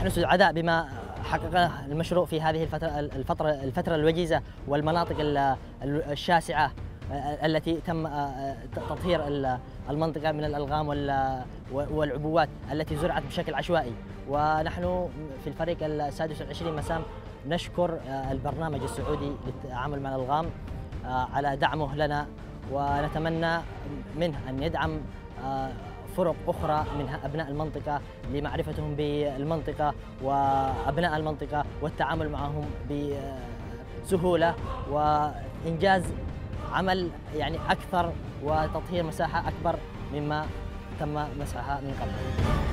ونحن سعداء بما حققه المشروع في هذه الفترة الوجيزة، والمناطق الشاسعة التي تم تطهير المنطقة من الألغام والعبوات التي زرعت بشكل عشوائي. ونحن في الفريق السادس والعشرين مسام نشكر البرنامج السعودي للتعامل مع الألغام على دعمه لنا، ونتمنى منه أن يدعم فرق أخرى من أبناء المنطقة لمعرفتهم بالمنطقة وأبناء المنطقة والتعامل معهم بسهولة، وإنجاز عمل يعني أكثر وتطهير مساحة أكبر مما تم مسحها من قبل.